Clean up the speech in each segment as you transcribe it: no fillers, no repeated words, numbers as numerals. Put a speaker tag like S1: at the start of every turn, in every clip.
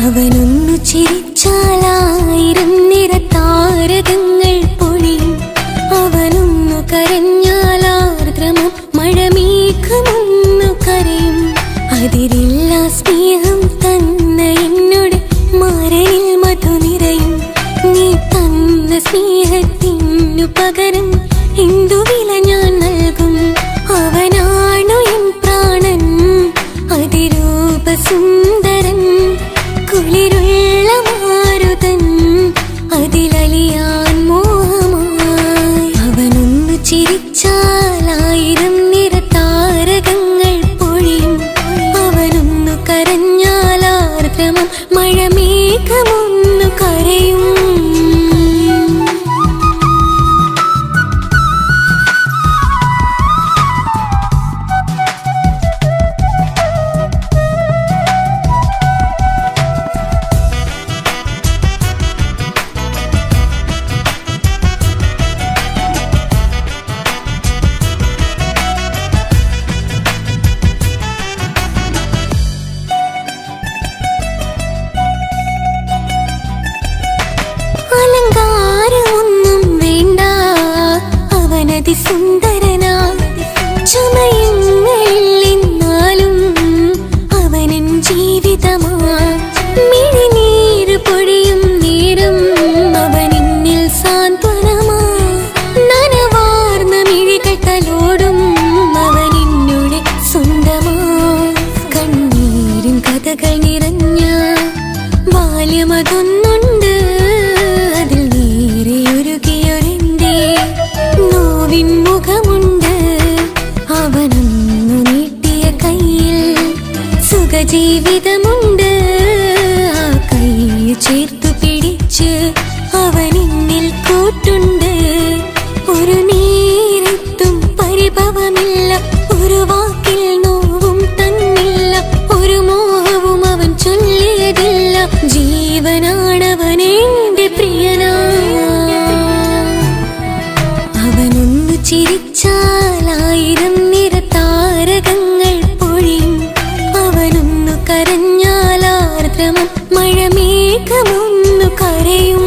S1: അവനൊന്നു ചിരിച്ചാലായിരം നിറതാരകങ്ങൾ പൊഴിയും. അവനൊന്നു കരഞ്ഞാലാർദ്രമം മഴമേഘമൊന്നു കരയും. അതിരില്ല സ്നേഹം തന്ന എന്നോട് മാരനിൽ മധു നിറയും. നീ തന്ന സ്നേഹത്തിനു പകരം എന്തു വില ഞാൻ നൽകും? അവനാണു എൻ പ്രാണൻ, അതിരൂപസുന്ദരൻ, കുളിരുള്ള മാരുതൻ, അതിലലിയാൻ മോഹമായി. അവനൊന്നു ചിരിച്ചാലായിരം നിറതാരകങ്ങൾ പൊഴിയും. അവനൊന്നു കരഞ്ഞാലാർദ്രമം മഴമേഘമൊന്നു കരയും. അലങ്കാരമൊന്നും വേണ്ട, അവനതി സുന്ദരനാ. ചമയങ്ങളിൽ എന്നാലും അവനൻ ജീവിതമാ. മിഴിനീര് പൊഴിയും നേരം അവനെന്നിൽ സാന്ത്വനമാ. നനവാർന്ന മിഴികൾ തലോടും അവനെന്നുടെ സ്വന്തമാ. കണ്ണീരിൻ കഥകൾ നിറഞ്ഞ ബാല്യമതൊന്നുണ്ട്, അതിൽ നീരെയൊരുകിയൊരെന്റെ നോവിൻ മുഖമുണ്ട്. അവനൊന്നു നീട്ടിയ കയ്യിൽ സുഖജീവിതമുണ്ട്. ആ കൈ ചേർത്തു പിടിച്ച് അവനെന്നിൽ കൂട്ടുണ്ട്. ഒരു നേരത്തും പരിഭവമില്ല, ഒരു വാക്കിൽ നോവും തന്നില്ല, ഒരു മോഹവും അവൻ ചൊല്ലിയതില്ല. ജീവനാണവനെന്റെ പ്രിയനാ. അവനൊന്നു ചിരിച്ചാലായിരം നിറതാരകങ്ങൾ പൊഴിയും. അവനൊന്നു കരഞ്ഞാലാർദ്രമം മഴമേഘമൊന്നു കരയും.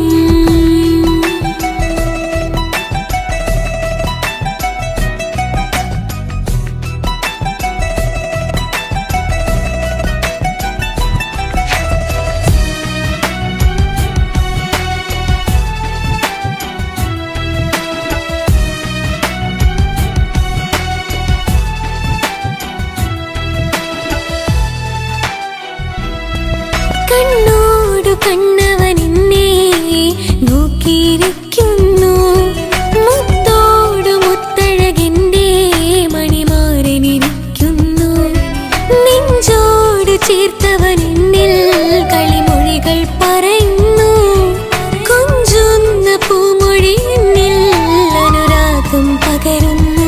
S1: കണ്ണോടു കണ്ണവൻ എന്നെ നോക്കിയിരിക്കുന്നു. മുത്തോടു മുത്തഴകിന്റെ മണിമാരനിരിക്കുന്നു. നെഞ്ചോട് ചേർത്തവൻ എന്നിൽ കളിമൊഴികൾ പറയുന്നു. കൊഞ്ചുന്ന പൂമൊഴി എന്നിൽ അനുരാഗം പകരുന്നു.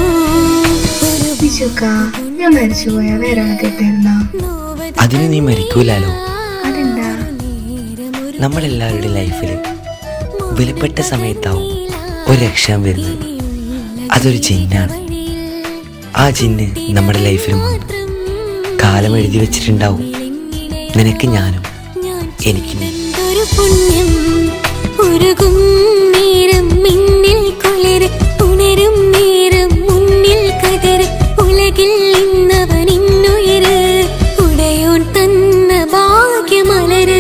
S2: ഞാൻ മരിച്ചുപോയ വേറെ തെറ്റായിരുന്ന
S3: അതിന് നീ മരിക്കൂലാലോ. നമ്മളെല്ലാവരുടെ ലൈഫിൽ വിലപ്പെട്ട സമയത്താവും ഒരു രക്ഷാൻ വരുന്നത്. അതൊരു ജിന്നാണ്. ആ ജിന്ന് നമ്മുടെ ലൈഫിലും വന്നു കാലം എഴുതി വെച്ചിട്ടുണ്ടാവും. നിനക്ക് ഞാനും എനിക്ക്
S1: പുണ്യം ഉരുകും നേരം മിന്നിൽ കുളിര് ഉണരും നേരം മുന്നിൽ കതിര്. ഉലകിൽ ഇന്നവൻ ഇന്നുയര് ഉടയോൻ തന്ന ഭാഗ്യമലര്.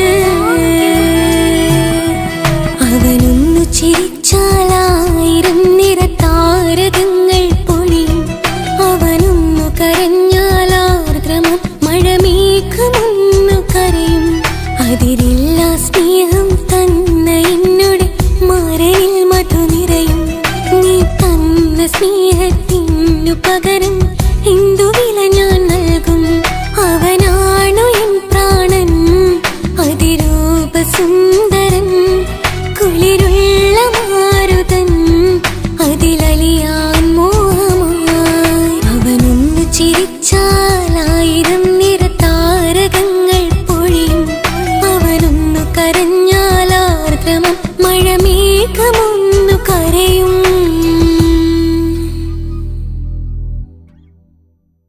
S1: അവനൊന്നു ചിരിച്ചാലായിരം നിറതാരകങ്ങൾ പൊഴിയും. അവനൊന്നു കരഞ്ഞാലാർദ്രമം മഴമേഘമൊന്നു കരയും. അതിരില്ല സ്നേഹം തന്ന എന്നോട് മാരനിൽ മധു നിറയും. നീ തന്ന സ്നേഹത്തിനു പകരം എന്തു വില ഞാൻ നൽകും? അവനാണു എൻ പ്രാണൻ, അതിരൂപസുന്ദരൻ, കുളിരുള്ള മാരുതൻ, അതിലലിയാൻ മോഹമായി. അവനൊന്നു ചിരിച്ചാലായിരം നിറതാരകങ്ങൾ പൊഴിയും. അവനൊന്നു കരഞ്ഞാലാർദ്രമം മഴമേഘമൊന്നു കരയും.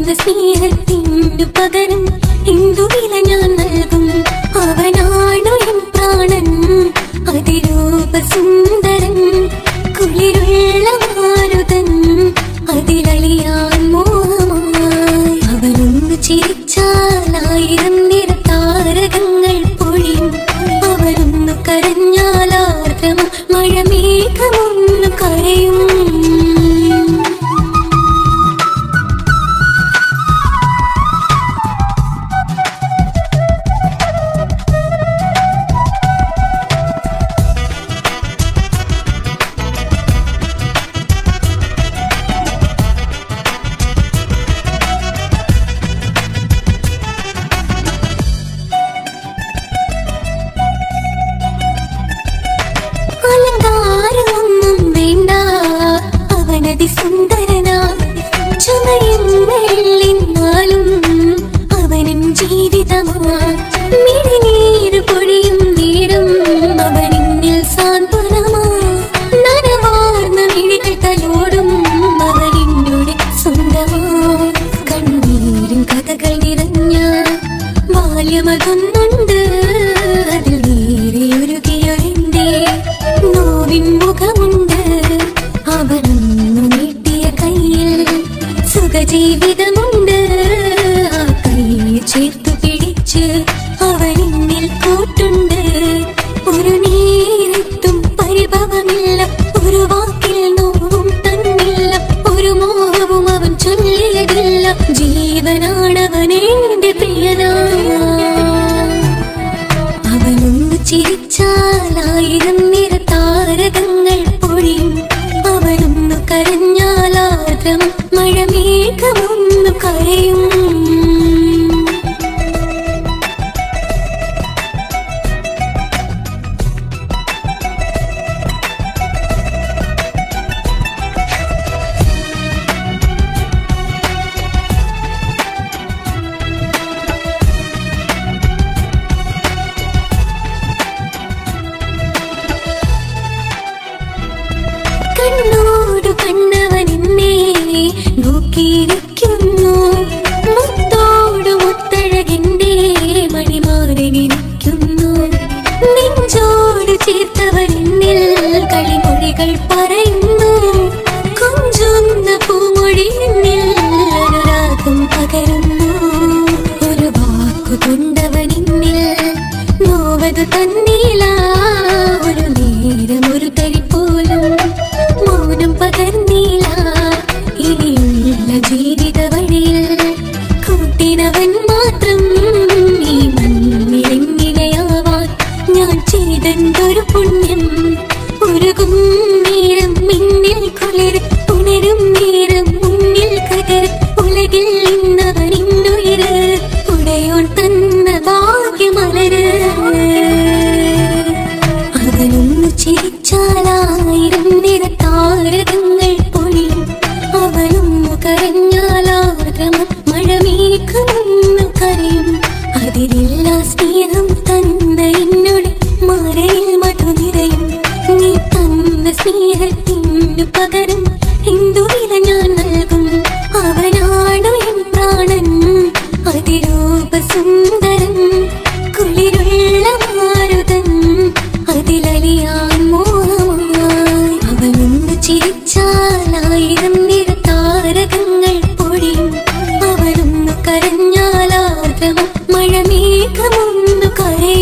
S1: തന്ന സ്നേഹത്തിനു പകരം എന്തു വില ഞാൻ നൽകും? അവനാണു എൻ പ്രാണൻ, അതിരൂപസുന്ദരൻ, കുളിരുള്ള മാരുതൻ, അതിലലിയാൻ മോഹമായി. അവനൊന്നു ചിരിച്ചാൽ 1000 നിറതാരകങ്ങൾ പൊഴിയും. അവനൊന്നു കരഞ്ഞാൽ ആർദ്രമ മഴമേഘമൊന്നു കരയും. അലങ്കാരമൊന്നും വേണ്ട, അവനതി സുന്ദരനാ. ചുമയുന്നാലും അവനും ജീവിതമാ. മിഴിനീര് പൊഴിയും നേരം അവനിൽ സാന്ത്വനമാ. നനവാർന്ന മിഴികൾ തലോടും അവനിന്നോട് സ്വന്തമാ. കണ്ണീരും കഥകൾ നിറഞ്ഞ ബാല്യമതൊന്നുണ്ട്, അതിൽ നീരെയൊരുകിയൊരിന്റെ നോവിൻ മുഖമുണ്ട്. അവനൊന്നു നീട്ടിയ കയ്യിൽ സുഖജീവിതമുണ്ട്. ആ കയ്യിൽ ചേർത്തു പിടിച്ച് അവനിന്നിൽ കൂട്ടുണ്ട്. ഒരു നേരത്തും പരിഭവമില്ല, ഒരു വാക്കിൽ നോവും തന്നില്ല, ഒരു മോഹവും അവൻ ചൊല്ലിയതില്ല. ജീവനാണവനെന്റെ പ്രിയനാ. അവനൊന്നു ചിരിച്ചാൽ 1000 നിറതാരകങ്ങൾ പൊഴിയും. അവനൊന്നു കരഞ്ഞാൽ ആർദ്രം മഴമേഘമൊന്നു കരയും. കണ്ണോടു കണ്ണവനെന്നെ നോക്കിയിരിക്കുന്നു. മുത്തോടു മുത്തഴകിന്റെ മണിമാറിയിരിക്കുന്നു. നെഞ്ചോട് ചേർത്തവനെന്നിൽ കളിമൊഴികൾ പറയുന്നു. കൊഞ്ചുന്ന പൂമൊഴിയെന്നിൽ അനുരാഗം പകരുന്നു. ഒരു വാക്കു കൊണ്ടവനെന്നിൽ നോവതു തന്നില്ല. ഒരു നേരം ഒരു തരി പോലും മൗനം പകർന്നില്ല. ഇനിയുള്ള ജീവിത വഴിയിൽ കൂട്ടിനവൻ മാത്രം. ഈ മണ്ണിലെങ്ങിനെയാവാൻ ഞാൻ ചെയ്തെന്തൊരു പുണ്യം. ഉരുകും നേരം മിന്നിൽ കുളിർ, ഉണരും നേരം മുന്നിൽ കതിർ. ഉലകിൽ ഇന്നവനിന്നുയിര്, ഉടയോൻ തന്ന ഭാഗ്യമലര്. അവനൊന്നു ചിരിച്ചാൽ 1000 നിറതാരകങ്ങൾ പൊഴിയും. അവനൊന്നു കരഞ്ഞാൽ ആർദ്രമ മഴമേഘമൊന്നു കരയും. അതിരില്ല സ്നേഹം തന്ന എന്നോട് മറയിൽ മധു നിറയും. നീ തന്ന സ്നേഹത്തിനു പകരം എന്തു വില ഞാൻ നൽകും? അവനാണു എൻ പ്രാണൻ, അതിരൂപസുന്ദരൻ, കുളിരുള്ള മാരുതൻ, അതിലലിയാൻ മോഹമായി. അവനൊന്നു ചിരിച്ചാൽ 1000 നിറതാരകങ്ങൾ പൊഴിയും. അവനൊന്നു കരഞ്ഞാൽ ആർദ്രമ മഴമേഘമൊന്നു കരയും.